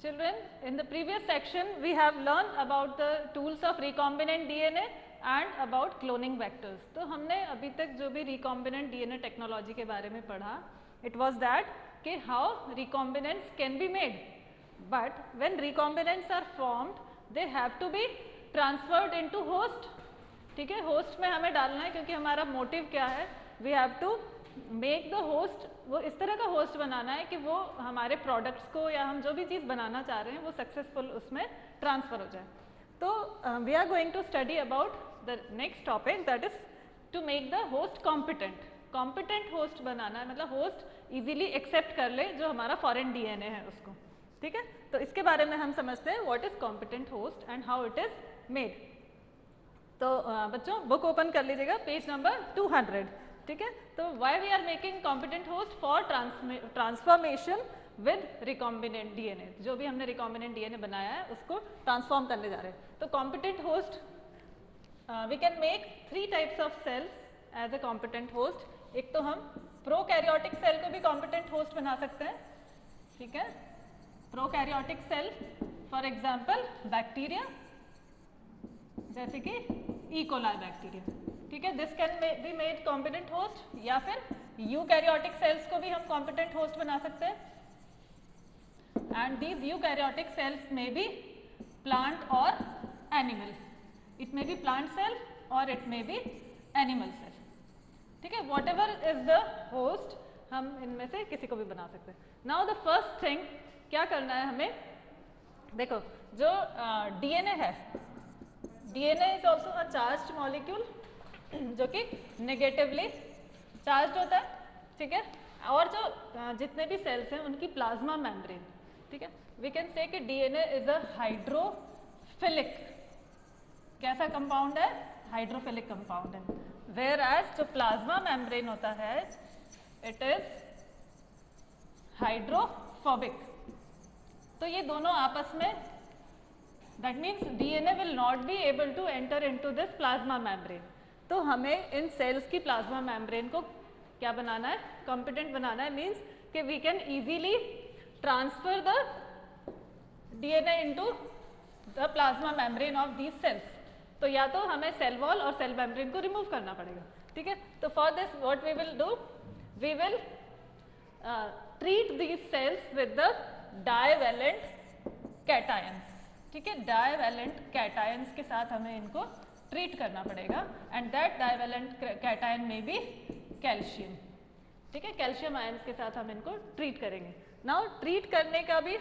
Children, in the previous section we have learned about the tools of recombinant DNA and about cloning vectors. तो हमने अभी तक जो भी recombinant DNA technology के बारे में पढ़ा, it was that कि how recombinants can be made, but when recombinants are formed, they have to be transferred into host. ठीक है, host में हमें डालना है क्योंकि हमारा motive क्या है, we have to make the host, वो इस तरह का होस्ट बनाना है कि वो हमारे प्रोडक्ट्स को या हम जो भी चीज़ बनाना चाह रहे हैं वो सक्सेसफुल उसमें ट्रांसफ़र हो जाए. तो we are going to study about the next topic that is to make the host competent. Competent host बनाना है मतलब होस्ट इजीली एक्सेप्ट कर ले जो हमारा फॉरेन डीएनए है उसको. ठीक है, तो इसके बारे में हम समझते हैं what is competent host and how it is made. तो बच्चों बुक ओपन कर लीजिएगा, पेज नंबर 200. ठीक है, तो why we are making competent host for transformation with recombinant DNA. जो भी हमने रिकॉम्बिनेंट डीएनए बनाया है उसको ट्रांसफॉर्म करने जा रहे हैं. तो competent host we can make 3 types of cells as a competent host. एक तो हम प्रोकैरियोटिक सेल को भी कॉम्पिटेंट होस्ट बना सकते हैं. ठीक है, prokaryotic cell for example bacteria, जैसे कि ई कोलाई बैक्टीरिया. ठीक है, this can be made competent host. या फिर यूकैरियोटिक सेल्स को भी हम कॉम्पिटेंट होस्ट बना सकते हैं. एंड दीज यूकैरियोटिक सेल्स में बी प्लांट और animal. It may be plant cell और it may be animal cell. ठीक है, whatever is the host, हम इनमें से किसी को भी बना सकते हैं. नाउ द फर्स्ट थिंग क्या करना है हमें, देखो जो डीएनए है, DNA is also a charged molecule जो कि नेगेटिवली चार्ज होता है. ठीक है, और जो जितने भी सेल्स हैं उनकी प्लाज्मा मेम्ब्रेन. ठीक है, वी कैन से कि डीएनए इज अ हाइड्रोफिलिक. कैसा कंपाउंड है, हाइड्रोफिलिक कंपाउंड है. वेयर एज जो प्लाज्मा मेम्ब्रेन होता है इट इज हाइड्रोफोबिक. तो ये दोनों आपस में, that means DNA will not be able to enter into this plasma membrane. तो हमें इन सेल्स की प्लाज्मा मेम्ब्रेन को क्या बनाना है, कॉम्पिटेंट बनाना है. मीन्स कि we can easily transfer the DNA into the plasma membrane of these cells. तो या तो हमें सेल वॉल और सेल मेम्ब्रेन को रिमूव करना पड़ेगा. ठीक है, तो for this what we will do, we will treat these cells with the divalent cations. ठीक है, डाइवैलेंट कैटायंस के साथ हमें इनको ट्रीट करना पड़ेगा. एंड दैट डाइवैलेंट कैटायन में भी कैल्शियम. ठीक है, कैल्शियम आयंस के साथ हम इनको ट्रीट करेंगे. नाउ ट्रीट करने का भी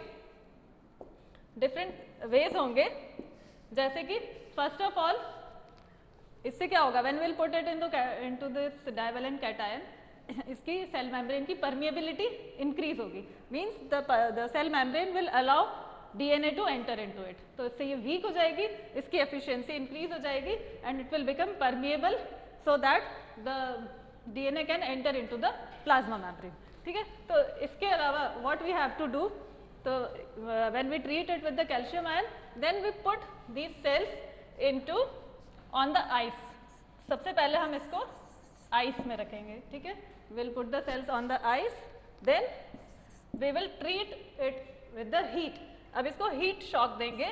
डिफरेंट वेज होंगे. जैसे कि फर्स्ट ऑफ ऑल इससे क्या होगा, when will put it into this divalent cation, इसकी सेल मेम्ब्रेन की परमिएबिलिटी इंक्रीज होगी. Means the cell membrane will allow DNA to enter into it. तो इससे ये वीक हो जाएगी, इसकी एफिशिएंसी इंक्रीज हो जाएगी and it will become permeable so that the DNA can enter into the plasma membrane. ठीक है, तो इसके अलावा what we have to do, तो when we treat it with the calcium ion then we put these cells into on the ice. सबसे पहले हम इसको आइस में रखेंगे. ठीक है, will put the cells on the ice, then we will treat it with the heat. अब इसको हीट शॉक देंगे,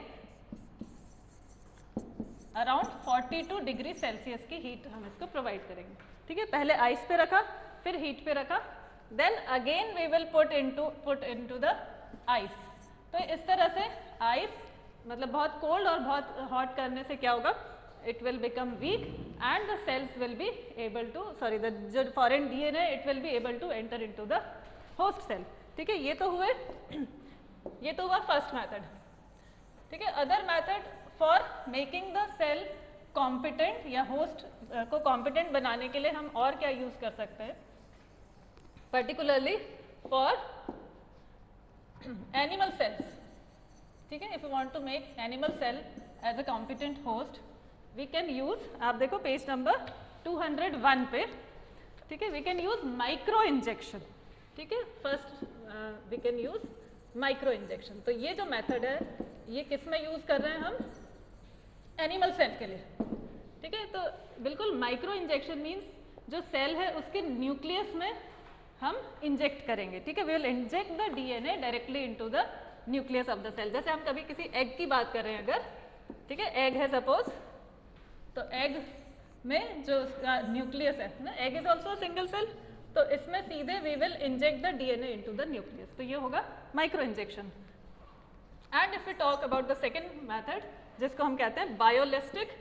अराउंड 42 डिग्री सेल्सियस की हीट हम इसको प्रोवाइड करेंगे. ठीक है, पहले आइस पे रखा, फिर हीट पे रखा, then again we will put into the ice. तो इस तरह से आइस मतलब बहुत कोल्ड और बहुत हॉट करने से क्या होगा, it will become weak and the cells will be able to, sorry the जो foreign DNA it will be able to enter into the host cell. ठीक है, ये तो हुआ फर्स्ट मेथड. ठीक है, other method for making the cell competent या host को कॉम्पिटेंट बनाने के लिए हम और क्या यूज कर सकते हैं, पर्टिकुलरली फॉर एनिमल सेल्स. ठीक है, if you want to make animal cell as a competent host we can use, आप देखो पेज नंबर 201 पे. ठीक है, we can use micro injection. ठीक है, first we can use micro injection. तो ये जो मेथड है ये किस में यूज कर रहे हैं हम, एनिमल सेल के लिए. ठीक है, तो बिल्कुल माइक्रो इंजेक्शन मीन्स जो सेल है उसके न्यूक्लियस में हम इंजेक्ट करेंगे. ठीक है, we will inject the DNA directly into the nucleus of the cell. जैसे हम कभी किसी एग की बात कर रहे हैं अगर, ठीक है, एग है सपोज, तो एग में जो उसका न्यूक्लियस है ना, egg is also single cell, तो इसमें सीधे we will inject the DNA into the nucleus, तो ये होगा micro injection. And if we talk about the second method जिसको हम कहते हैं बायोलिस्टिक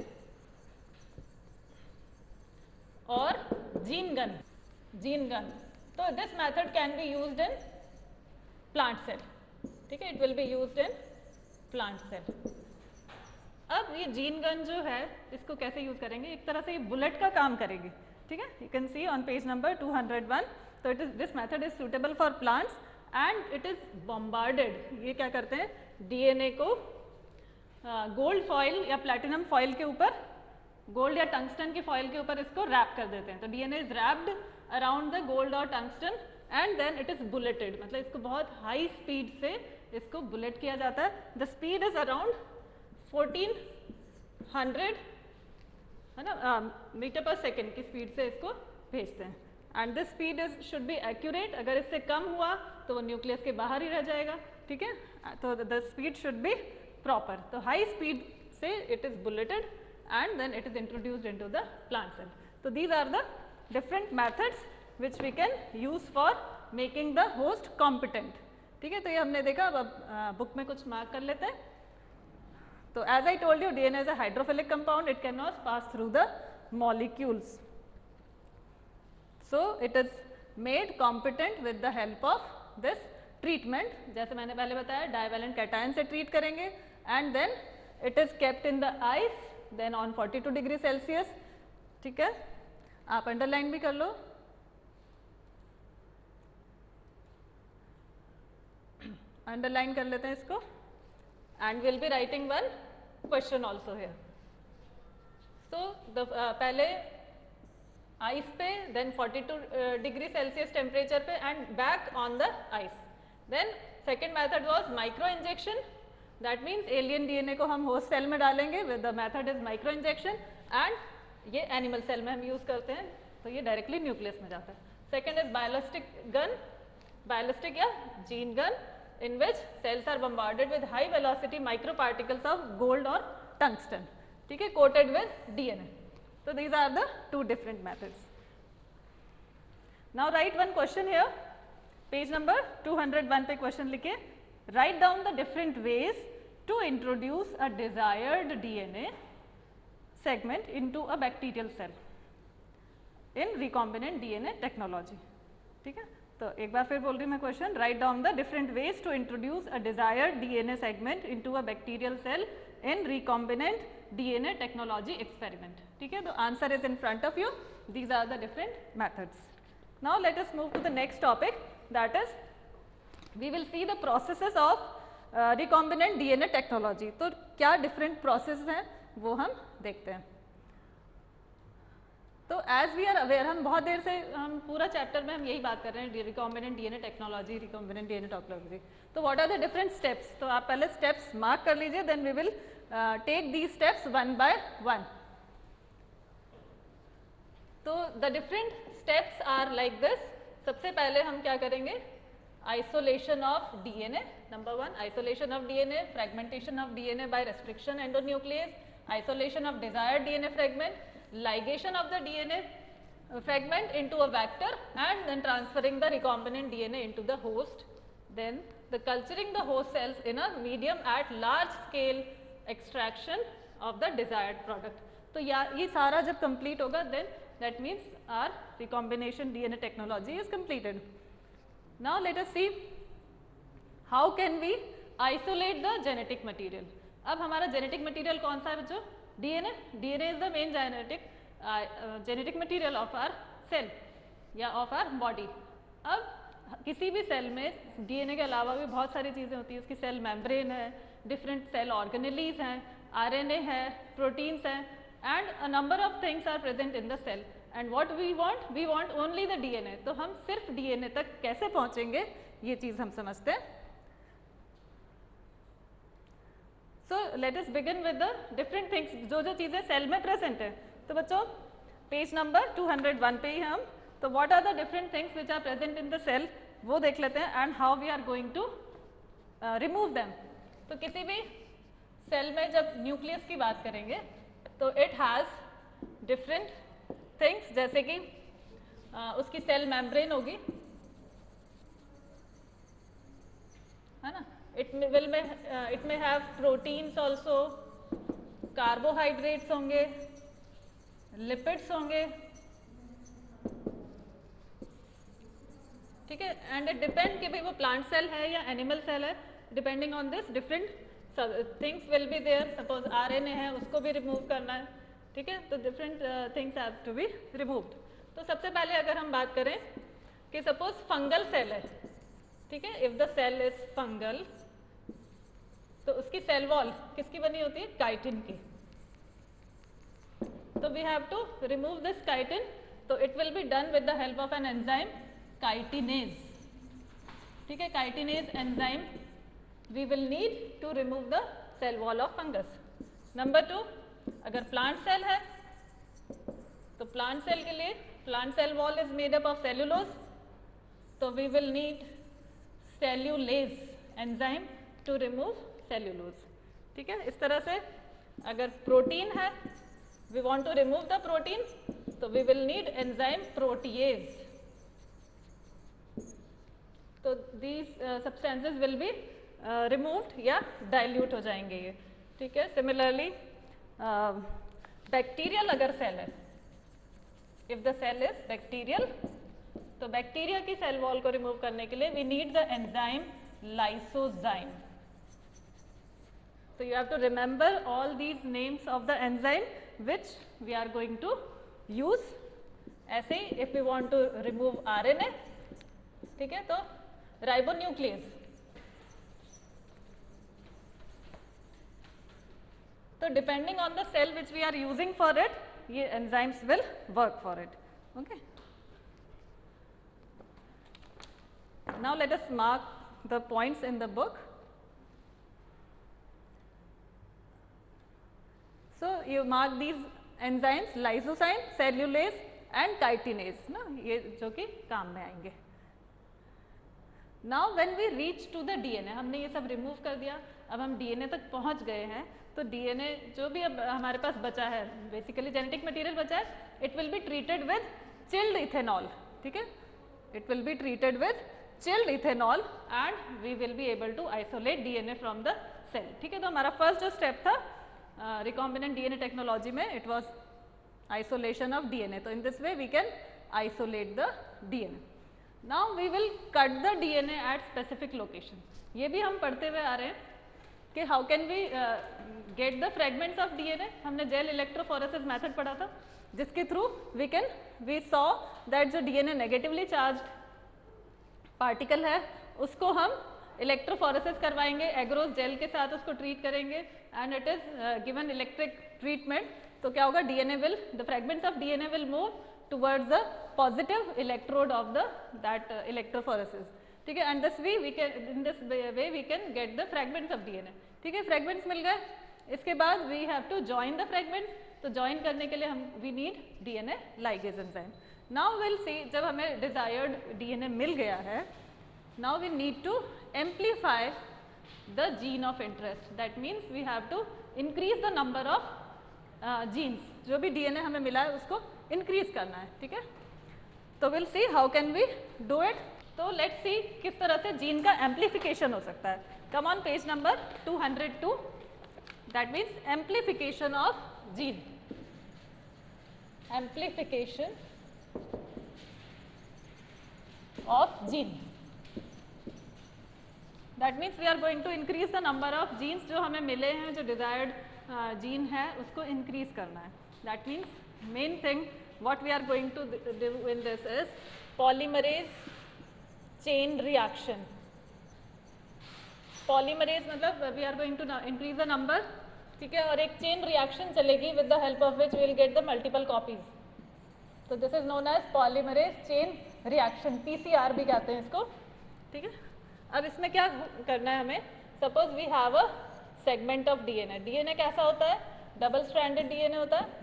और जीन गन, जीन गन, तो this method can be used in plant cell, ठीक है, it will be used in plant cell. अब ये जीन गन जो है इसको कैसे यूज करेंगे, एक तरह से ये बुलेट का काम करेगी, ठीक है, you can see on page number 201, तो it is this method is suitable for plants and it is bombarded. ये क्या करते हैं, डीएनए को गोल्ड फॉइल या प्लैटिनम फॉइल के ऊपर, गोल्ड या टंगस्टन की फॉइल के ऊपर इसको रैप कर देते हैं, तो DNA is wrapped around the gold और tungsten and then it is bulleted, मतलब इसको बहुत हाई स्पीड से इसको बुलेट किया जाता है। द स्पीड इज अराउंड 1400 है ना मीटर पर सेकेंड की स्पीड से इसको भेजते हैं and this speed is should be accurate, अगर इससे कम हुआ तो वो न्यूक्लियस के बाहर ही रह जाएगा, ठीक है, तो the speed should be proper, तो हाई स्पीड से it is bulleted and then it is introduced into the plant cell. तो these are the different methods which we can use for making the host competent, ठीक है, तो ये हमने देखा। अब बुक में कुछ मार्क कर लेते हैं। So as I told you, DNA is a hydrophilic compound, it cannot pass through the molecules. So it is made competent with the help of this treatment. जैसे मैंने पहले बताया divalent cation से treat करेंगे and then it is kept in the ice, then on 42 degree Celsius, ठीक है, आप underline भी कर लो। underline कर लेते हैं इसको and we'll be writing one question also here. So the पहले ice पे, then 42 degree Celsius temperature पे and back on the ice. Then second method was micro injection, that means alien DNA को हम host cell में डालेंगे, with the method is micro injection and ये animal cell में हम use करते हैं, तो ये directly nucleus में जाता है। Second is ballistic gun, ballistic या gene gun, in which cells are bombarded with high velocity microparticles of gold or tungsten, ठीक है, coated with DNA. So these are the two different methods. Now write one question here, page number 201 पे question लिखे, write down the different ways to introduce a desired DNA segment into a bacterial cell in recombinant DNA technology, ठीक है। तो एक बार फिर बोल रही हूँ मैं question, write down the different ways to introduce a desired DNA segment into a bacterial cell in recombinant DNA technology experiment, ठीक है, तो answer is in front of you, these are the different methods. Now let us move to the next topic, that is we will see the processes of recombinant DNA technology. तो क्या different process हैं वो हम देखते हैं। तो as we are aware, हम बहुत देर से हम पूरा चैप्टर में हम यही बात कर रहे हैं, recombinant DNA technology, recombinant DNA technology. तो what are the different steps, तो आप पहले स्टेप्स मार्क कर लीजिए, then we will take these steps one by one. तो the different steps are like this. सबसे पहले हम क्या करेंगे, isolation of DNA, number one, isolation of DNA, fragmentation of DNA by restriction endonuclease, isolation of desired DNA fragment, ligation of the DNA fragment into a vector and then transferring the recombinant DNA into the host, then the culturing the host cells in a medium at large scale extraction of the desired product. तो ये सारा जब complete होगा then that means our recombination DNA technology is completed. Now let us see how can we isolate the genetic material. अब हमारा genetic material कौन सा है बच्चों, DNA. DNA is the main genetic material of our cell या of our body. अब किसी भी सेल में DNA के अलावा भी बहुत सारी चीज़ें होती हैं, उसकी सेल मेम्ब्रेन है, डिफरेंट सेल ऑर्गेनेलीज हैं, RNA है, प्रोटीन्स हैं, and a number of things are present in the cell and what we want only the DNA. तो हम सिर्फ DNA तक कैसे पहुँचेंगे ये चीज़ हम समझते हैं। So let us begin with the different things, जो जो चीज़ें सेल में प्रेजेंट है। तो बच्चों पेज नंबर 201 पे ही हम, तो what are the different things which are present in the cell वो देख लेते हैं and how we are going to remove them. तो किसी भी सेल में जब न्यूक्लियस की बात करेंगे तो इट हैज़ डिफरेंट थिंग्स, जैसे कि उसकी सेल मेम्ब्रेन होगी, है ना, it may have proteins also, carbohydrates होंगे, लिपिड्स होंगे, ठीक है, एंड इट डिपेंड कि भाई वो प्लांट सेल है या एनिमल सेल है, depending on this different things will be there. Suppose RNA है, उसको भी रिमूव करना है, ठीक है, तो different things have to be removed. तो सबसे पहले अगर हम बात करें कि सपोज फंगल सेल है, ठीक है, if the cell is fungal, तो उसकी सेल वॉल किसकी बनी होती है? काइटिन की। तो we have to remove this chitin, तो it will be done with the help of an enzyme chitinase, ठीक है, chitinase enzyme we will need to remove the cell wall of fungus. Number 2, अगर plant cell है तो plant cell के लिए plant cell wall is made up of cellulose, तो we will need cellulase enzyme to remove cellulose, ठीक है। इस तरह से अगर प्रोटीन है, we want to remove the protein, तो we will need enzyme protease, तो these substances will be removed या डाइल्यूट हो जाएंगे ये, ठीक है। सिमिलरली बैक्टीरियल अगर सेल है, if the cell is bacterial, तो बैक्टीरिया की सेल वॉल को रिमूव करने के लिए we need the enzyme lysozyme. So you have to remember all these names of the enzyme which we are going to use. ऐसे ही if we want to remove RNA, ठीक है, तो ribonuclease, तो depending on the cell which we are using for it, ये enzymes will work for it, okay. Now let us mark the points in the book. So you mark these enzymes lysozyme, cellulase and chitinase, ना, ये जो कि काम में आएंगे। Now when we reach to the DNA, हमने ये सब रिमूव कर दिया, अब हम DNA तक पहुंच गए हैं, तो DNA जो भी अब हमारे पास बचा है, बेसिकली जेनेटिक मटेरियल बचा है, it will be treated with chilled ethanol, ठीक है, it will be treated with chilled ethanol and we will be able to isolate DNA from the cell, ठीक है। तो हमारा फर्स्ट जो स्टेप था recombinant DNA technology में, it was isolation of DNA. So in this way we can isolate the DNA. Now we will cut the DNA at specific location. ये भी हम पढ़ते हुए आ रहे हैं कि how can we get the fragments of DNA. हमने gel electrophoresis method पढ़ा था, जिसके थ्रू we saw that जो DNA नेगेटिवली चार्ज पार्टिकल है उसको हम इलेक्ट्रोफोरेसिस करवाएंगे, एग्रोस जेल के साथ उसको ट्रीट करेंगे and it is given electric treatment, तो क्या होगा, DNA will, the fragments of DNA will move towards the positive electrode of the that electrophoresis, ठीक है, and this way we can, in this way we can get the fragments of DNA, ठीक है। Fragments मिल गए, इसके बाद we have to join the fragments, तो join करने के लिए हम we need DNA ligase enzyme. Now will see, जब हमें डिजायर्ड डीएनए मिल गया है, now we need to amplify the gene of interest, that means we have to increase the number of genes, जो भी DNA हमें मिला है उसको increase करना है, ठीक है। तो we'll see how can we do it. तो let's see किस तरह से जीन का amplification हो सकता है। Come on page number 202, that means amplification of gene, amplification of gene, that means we are going to increase the number of genes जो हमें मिले हैं, जो desired gene है उसको increase करना है। That means main thing what we are going to do in this is polymerase chain reaction. Polymerase मतलब we are going to increase the number, ठीक है, और एक chain reaction चलेगी with the help of which we will get the multiple copies. So this is known as polymerase chain reaction, PCR भी कहते हैं इसको, ठीक है। अब इसमें क्या करना है हमें, suppose we have a segment of DNA, DNA कैसा होता है, डबल स्ट्रैंडेड डीएनए होता है,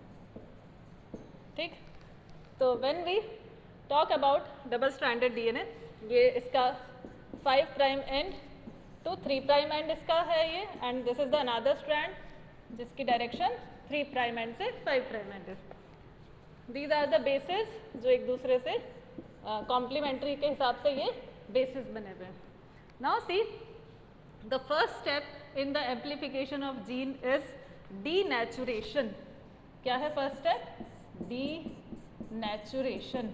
ठीक। तो when we talk about double stranded DNA, ये इसका 5' एंड तो 3 प्राइम एंड इसका है ये, and this is the another strand जिसकी डायरेक्शन 3 प्राइम एंड से 5 प्राइम एंड है। दीज आर द बेसिस जो एक दूसरे से कॉम्प्लीमेंट्री के हिसाब से ये बेसिस बने हुए हैं। Now see the first step in the amplification of gene is denaturation. क्या है फर्स्ट स्टेप? डीनेचुरेशन।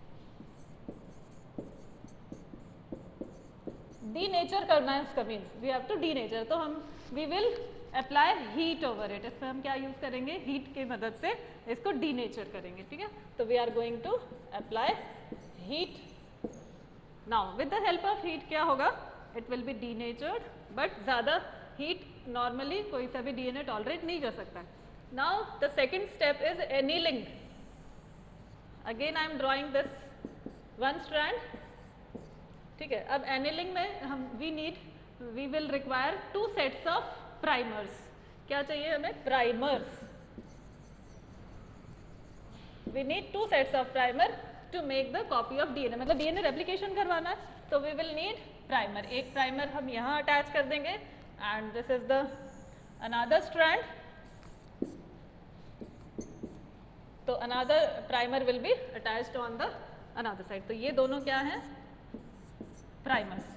डीनेचर करना है उसका means we have to denature, तो हम we will apply heat over it. इसमें हम क्या यूज करेंगे? हीट की मदद से इसको डीनेचर करेंगे, ठीक है। तो we are going to apply heat. Now with the help of heat क्या होगा? It will be denatured, but ज़्यादा हीट नॉर्मली कोई सा भी डीएनए टॉलरेट नहीं कर सकता। Now the second step is annealing. Again I am drawing this one strand, ठीक है। अब एनीलिंग में हम we will require 2 sets of primers. क्या चाहिए हमें? Primers. We need 2 sets of primer to make the copy of DNA, मतलब DNA replication करवाना है तो वी विल नीड प्राइमर। एक प्राइमर हम यहाँ अटैच कर देंगे and this is the another strand, तो another primer will be attached on the other side. तो ये दोनों क्या हैं? Primers.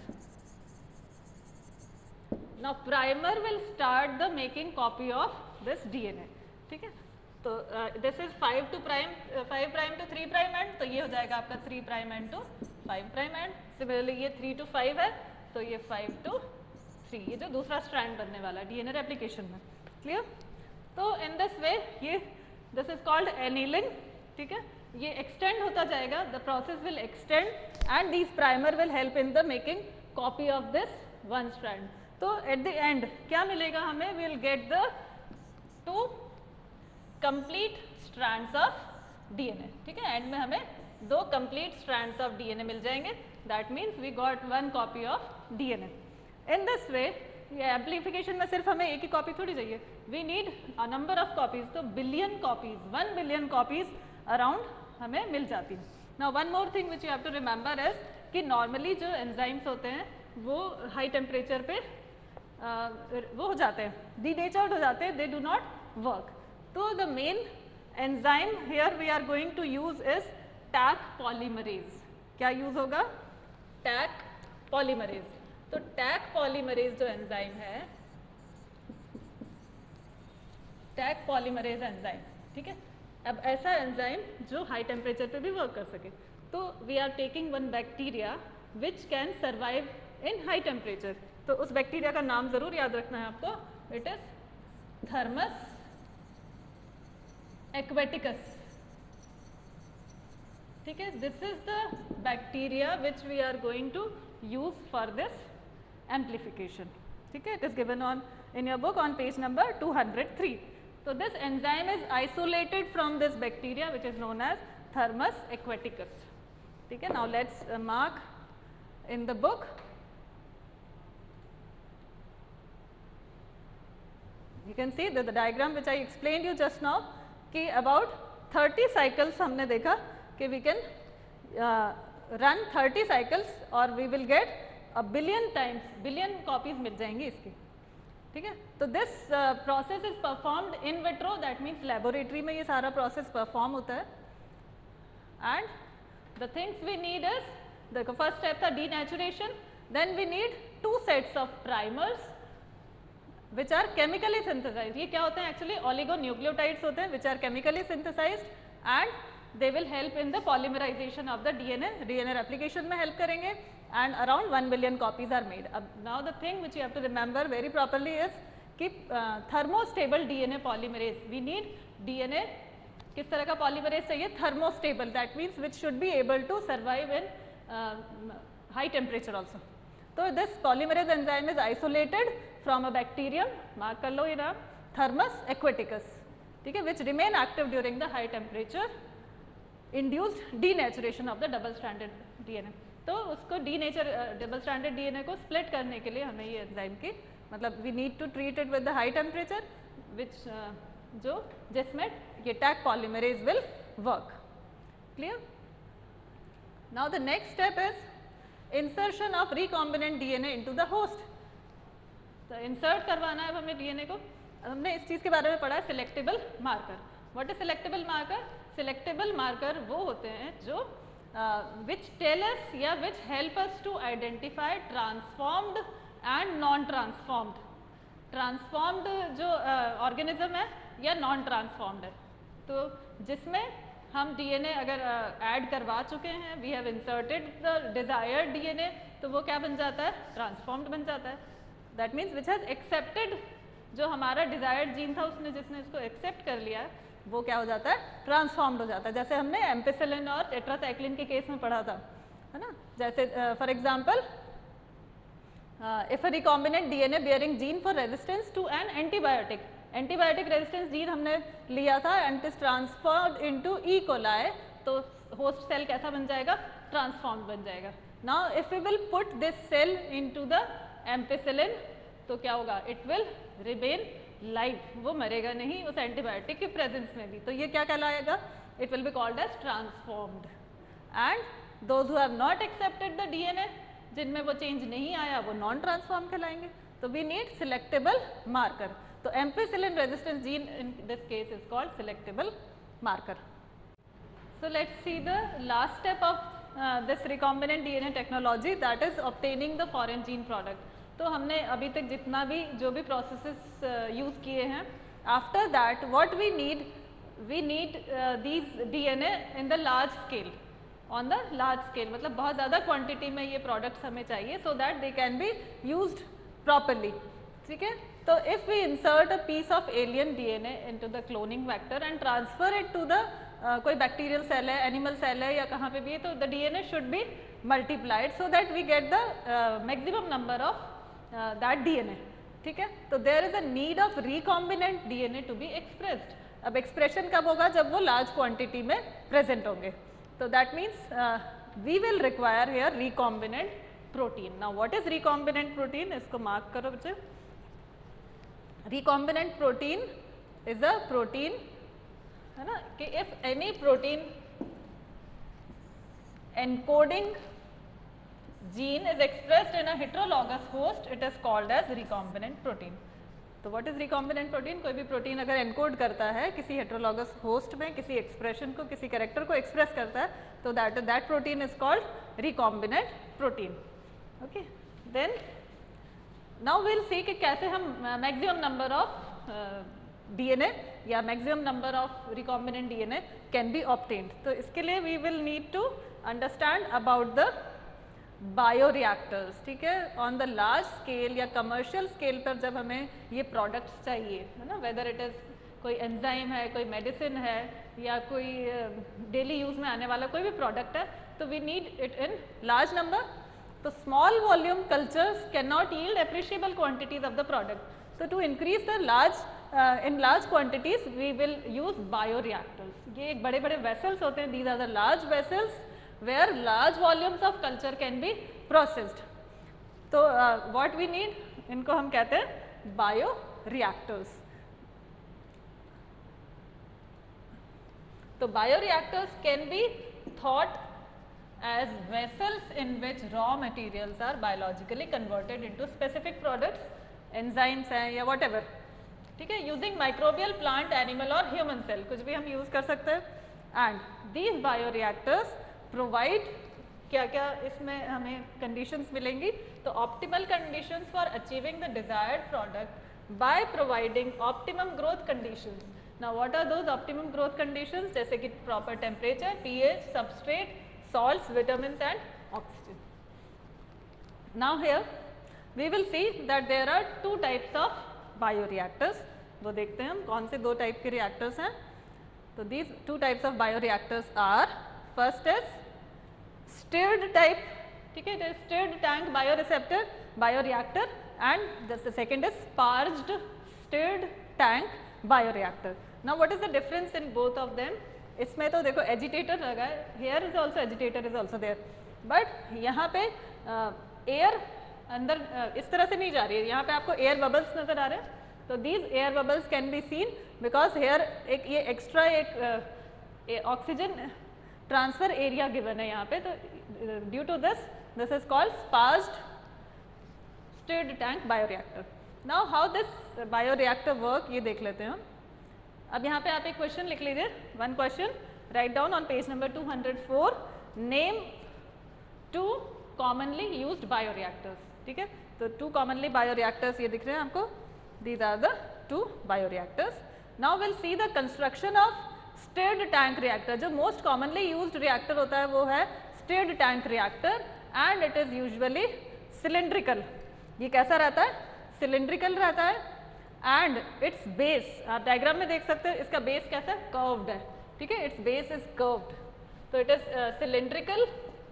Now primer will start the making copy of this DNA, ठीक है। तो this is 5 prime to 3 prime end, तो ये हो जाएगा आपका 3 prime end to 5 prime end. Similarly ये 3 to 5 है, तो ये 5 to 3, ये जो दूसरा स्ट्रैंड बनने वाला है डीएनए रेप्लिकेशन में। क्लियर? तो इन दिस वे ये दिस इज कॉल्ड एनीलिंग, ठीक है। ये एक्सटेंड होता जाएगा, the process will extend and this primer will help in the making copy of this one strand. तो एट द एंड क्या मिलेगा हमें? We will get the 2 complete strands of DNA, ठीक है। एंड में हमें 2 कंप्लीट स्ट्रैंड्स ऑफ डीएनए मिल जाएंगे। That means we got 1 copy of DNA. In this way ये एम्प्लीफिकेशन में सिर्फ हमें एक ही कॉपी थोड़ी चाहिए, we need a number of copies, तो billion copies, 1 billion copies around हमें मिल जाती है। Now one more thing which you have to remember is कि नॉर्मली जो एंजाइम्स होते हैं वो हाई टेम्परेचर पे वो हो जाते हैं, डीनेचर्ड हो जाते हैं, दे डू नॉट वर्क। तो the main enzyme here we are going to use is Taq polymerase. क्या यूज होगा? Taq polymerase. तो टैक पॉलीमरेज जो एंजाइम है, टैक पॉलीमरेज एंजाइम, ठीक है। अब ऐसा एंजाइम जो हाई टेम्परेचर पे भी वर्क कर सके, तो we are taking one bacteria which can survive in high temperature. तो उस बैक्टीरिया का नाम जरूर याद रखना है आपको, इट इज थर्मस एक्वेटिकस, ठीक है। This is the bacteria which we are going to use for this amplification, ठीक है। It is given on in your book on page number 203. So this enzyme is isolated from this bacteria which is known as Thermus aquaticus. ठीक है, now let's mark in the book. You can see that the diagram which I explained you just now कि about 30 cycles हमने देखा कि we can run 30 cycles और we will get a billion times, billion copies मिल जाएंगी इसकी, ठीक है। तो this process is performed in vitro, that means laboratory में ये सारा प्रोसेस परफॉर्म होता है। And the things we need is, देखो फर्स्ट स्टेप था denaturation, then we need 2 sets of primers which are chemically synthesized. ये क्या होते हैं? एक्चुअली ओलिगोन्यूक्लियोटाइड्स होते हैं which are chemically synthesized and they will help in the polymerization of the DNA, DNA replication में help करेंगे and around 1 billion copies are made. Now the thing which you have to remember very properly is कि thermostable DNA polymerase, we need DNA किस तरह का polymerase चाहिए? Thermostable, that means which should be able to survive in high temperature also. तो this polymerase enzyme is isolated from a bacterium, mark कर लो ये नाम, Thermus aquaticus, ठीक है, which remain active during the high temperature induced denaturation of the double stranded DNA. तो उसको denature double stranded DNA को split करने के लिए हमें ये एंजाइम की, मतलब we need to treat it with the high temperature which जो जिसमें ये Taq polymerase will work. Clear? Now the next step is insertion of recombinant DNA into the host. Insert करवाना है हमें डीएनए को। हमने इस चीज़ के बारे में पढ़ा है selectable marker. What is selectable marker? Selectable marker वो होते हैं जो विच टेल अस या which help us to identify transformed and non transformed. Transformed जो ऑर्गेनिज्म है या नॉन ट्रांसफॉर्म्ड है, तो जिसमें हम डीएनए अगर ऐड करवा चुके हैं, we have inserted the desired DNA, तो वो क्या बन जाता है? ट्रांसफॉर्म्ड बन जाता है। That means which has accepted, जो हमारा डिजायर्ड जीन था उसने जिसने इसको एक्सेप्ट कर लिया है वो क्या हो जाता है? ट्रांसफॉर्म्ड हो जाता है। जैसे हमने एम्पिसिलिन और टेट्रासाइक्लिन के केस में पढ़ा था, है ना। जैसे for example if a recombinant DNA bearing gene for resistance to an antibiotic, antibiotic resistance gene हमने लिया था and is transferred into E coli, तो होस्ट सेल कैसा बन जाएगा? ट्रांसफॉर्म बन जाएगा। Now if we will put this cell into the ampicillin, तो क्या होगा? इट विल रिमेन लाइव, वो मरेगा नहीं उस एंटीबायोटिक के प्रेजेंस में भी, तो ये क्या कहलाएगा? It will be called as transformed. And those who have not accepted the DNA, जिनमें वो चेंज नहीं आया, वो नॉन ट्रांसफॉर्म कहलाएंगे। तो वी नीड सिलेक्टेबल मार्कर। तो ampicillin resistance gene in this case is called selectable marker. So let's see the last step of this recombinant DNA technology, that is obtaining the foreign gene product. तो हमने अभी तक जितना भी जो भी processes use किए हैं, after that what we need these DNA in the large scale, on the large scale, मतलब बहुत ज़्यादा क्वांटिटी में ये प्रोडक्ट्स हमें चाहिए so that they can be used properly. ठीक है, तो if we insert a piece of alien DNA into the cloning vector and transfer it to the कोई बैक्टीरियल सेल है, एनिमल सेल है या कहाँ पे भी है, तो the DNA should be multiplied so that we get the maximum number of that DNA. ठीक है, तो there is a need of recombinant DNA to be expressed. अब एक्सप्रेशन कब होगा? जब वो लार्ज क्वांटिटी में प्रेजेंट होंगे। तो that means we will require here recombinant protein. Now what is recombinant protein? इसको मार्क करो बच्चे। Recombinant protein is a protein, है ना, कि if any protein encoding gene is expressed in a heterologous host, it is called as recombinant protein. तो what is recombinant protein? कोई भी protein अगर एनकोड करता है किसी हेटेरोलॉगस होस्ट में, किसी एक्सप्रेशन को, किसी कैरेक्टर को एक्सप्रेस करता है, तो that protein is called recombinant protein. Okay, then now will see कि कैसे हम मैक्सिमम नंबर ऑफ डीएनए या maximum number of recombinant DNA can be obtained. तो इसके लिए we will need to understand about the bioreactors. ठीक है, on the large scale या कमर्शियल स्केल पर जब हमें ये प्रोडक्ट्स चाहिए, है ना, वेदर इट इज़ कोई एंजाइम है, कोई मेडिसिन है या कोई डेली यूज़ में आने वाला कोई भी प्रोडक्ट है, तो we need it in large number. तो small volume cultures can not yield appreciable quantities of the product. तो to increase the in large quantities we will use bioreactors. ये एक बड़े बड़े vessels होते हैं, these are the large vessels where large volumes of culture can be processed. तो what we need, इनको हम कहते हैं bioreactors. तो bioreactors can be thought as vessels in which raw materials are biologically converted into specific products, enzymes हैं या whatever. ठीक है, यूजिंग माइक्रोबियल, प्लांट, एनिमल और ह्यूमन सेल, कुछ भी हम यूज कर सकते हैं। एंड दीज बायोरिएक्टर्स प्रोवाइड क्या क्या इसमें हमें कंडीशंस मिलेंगी? तो optimal conditions for achieving the desired product by providing optimum growth conditions. Now what are those optimum growth conditions? जैसे कि proper temperature, pH, substrate, salts, vitamins and oxygen. Now here we will see that there are two types of bioreactors. वो देखते हैं हम कौन से दो type के रिएक्टर्स हैं। तो these two types of bioreactors are, first is stirred type, ठीक है, stirred tank bioreceptor bioreactor, and the second is sparged stirred tank bioreactor. Now what is the difference in both of them? इसमें तो देखो agitator लगा है, here is also agitator is also there, but यहाँ पे air अंदर इस तरह से नहीं जा रही है, यहाँ पे आपको एयर बबल्स नजर आ रहे हैं। तो these air bubbles can be seen because here एक ये एक्स्ट्रा एक ऑक्सीजन ट्रांसफर एरिया गिवन है यहाँ पे। तो due to this is called sparged stirred tank bioreactor. Now how this bioreactor work ये देख लेते हैं हम। अब यहाँ पे आप एक क्वेश्चन लिख लीजिए, one question write down on page number 204, name 2 commonly used bioreactors. ठीक है, तो 2 कॉमनली बायोरिएक्टर्स ये दिख रहे हैं आपको, these are the 2 bioreactors. Now will see the construction of stirred tank reactor. जो मोस्ट कॉमनली यूज्ड रिएक्टर होता है वो है stirred tank reactor and it is usually cylindrical. ये कैसा रहता है? सिलेंड्रिकल रहता है एंड इट्स बेस, आप डायग्राम में देख सकते हैं, इसका बेस कैसा है? कर्व्ड है। ठीक है, इट्स बेस इज कर्व्ड, तो it is cylindrical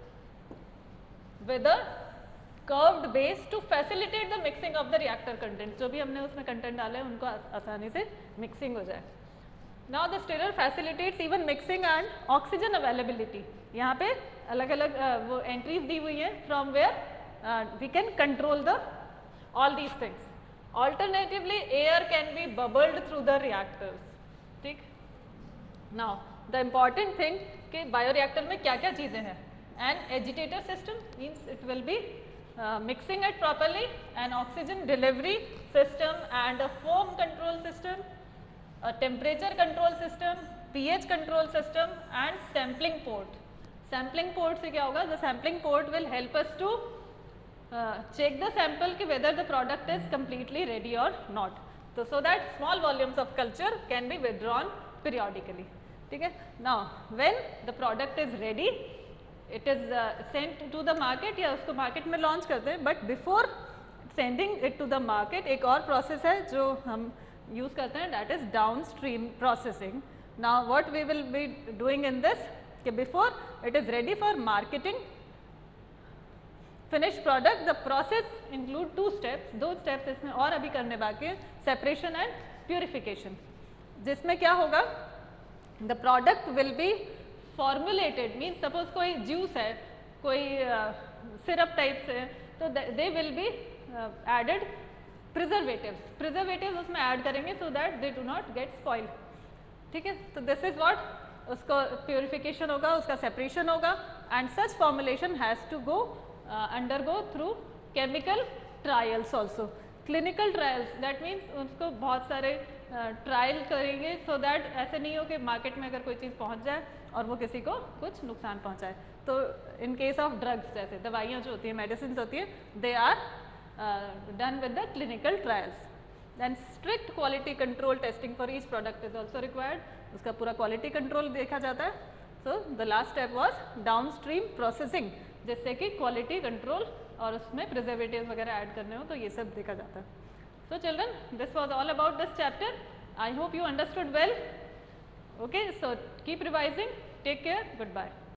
with a curved base to facilitate the mixing of the reactor content. जो भी हमने उसमें कंटेंट डाले उनको आसानी से मिक्सिंग हो जाए। Now the stirrer facilitates even mixing and oxygen availability. यहाँ पे अलग अलग वो एंट्रीज दी हुई हैं from where we can control the all these things. Alternatively, air can be bubbled through the reactors. ठीक, now the important thing कि बायोरिएक्टर में क्या क्या चीज़ें हैं? An agitator system means it will be mixing it properly, an oxygen delivery system and a foam control system, a temperature control system, pH control system and sampling port. Sampling port से क्या होगा? The sampling port will help us to check the sample कि whether the product is completely ready or not. So that small volumes of culture can be withdrawn periodically. ठीक है, now when the product is ready, it is sent to the market या उसको market में launch करते हैं, but before sending it to the market एक और process है जो हम use करते हैं, that is downstream processing. Now what we will be doing in this कि before it is ready for marketing finished product, the process include 2 steps, 2 steps इसमें और अभी करने बाकी है, separation and purification. जिसमें क्या होगा? The product will be formulated, means suppose कोई juice है, कोई syrup type से, तो they will be added preservatives. Preservatives उसमें add करेंगे so that they do not get spoiled. ठीक है, तो this is what उसको purification होगा, उसका separation होगा and such formulation has to go undergo through chemical trials also. Clinical trials, that means उसको बहुत सारे ट्रायल करेंगे so that ऐसे नहीं हो कि मार्केट में अगर कोई चीज़ पहुंच जाए और वो किसी को कुछ नुकसान पहुंचाए। तो इन केस ऑफ ड्रग्स, जैसे दवाइयाँ जो होती हैं, मेडिसिन होती है, they are done with the clinical trials. Then strict quality control testing for each product is also required, उसका पूरा क्वालिटी कंट्रोल देखा जाता है। So the last step was down stream processing, जिससे कि क्वालिटी कंट्रोल और उसमें प्रिजर्वेटिव्स वगैरह ऐड करने हो तो ये सब देखा जाता है। So children, this was all about this chapter. I hope you understood well. Okay, so keep revising. Take care. Good bye.